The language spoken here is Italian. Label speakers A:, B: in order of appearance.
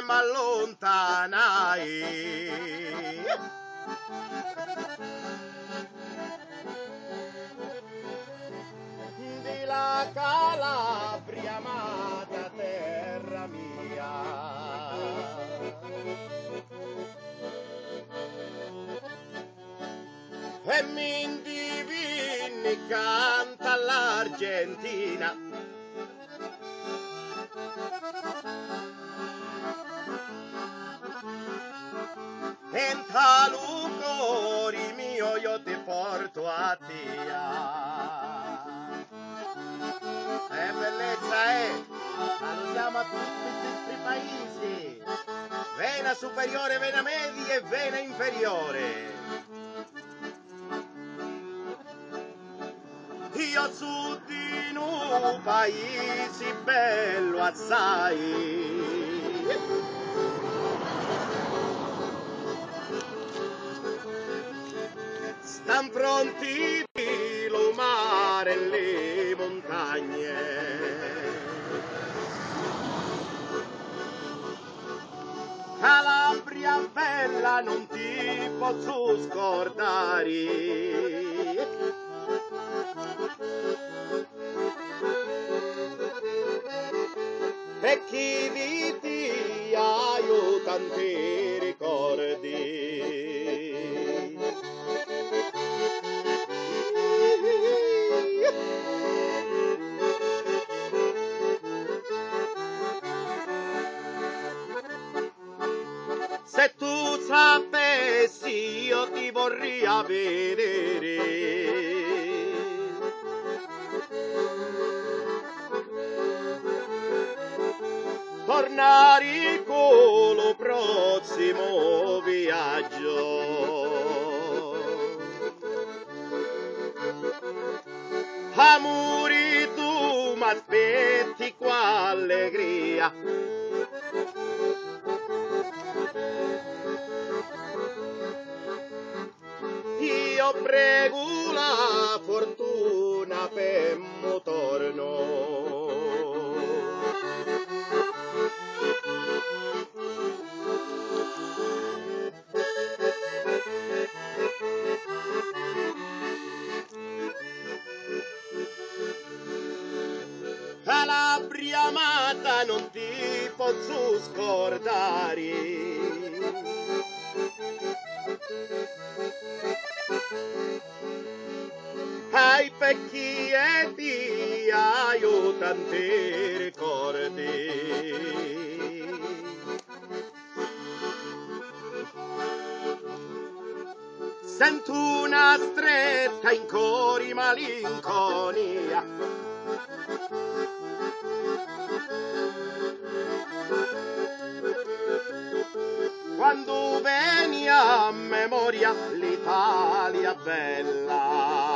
A: m'allontanai. Di la Calabria, amata terra mia, e mi indivini canta all'Argentina. In talu cuore mio io ti porto a Tia. Bellezza salutiamo a tutti questi paesi, vena superiore, vena media e vena inferiore. Io su di un paese bello assai, stan pronti lo mare e le montagne. Calabria bella non ti posso scordare, e chi di ti io tanti ricordi. Se tu sapessi io ti vorrei vedere, tornare con lo prossimo viaggio. Amori tu m'aspetti con allegria, io prego la fortuna per mo torno. Calabria amata non ti posso scordare, ai pecchi e via io tanti ricordi. Sento una stretta in cori malinconia, quando veni a memoria l'Italia bella.